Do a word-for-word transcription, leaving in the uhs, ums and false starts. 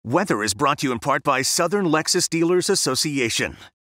Weather is brought to you in part by Southern Lexus Dealers Association.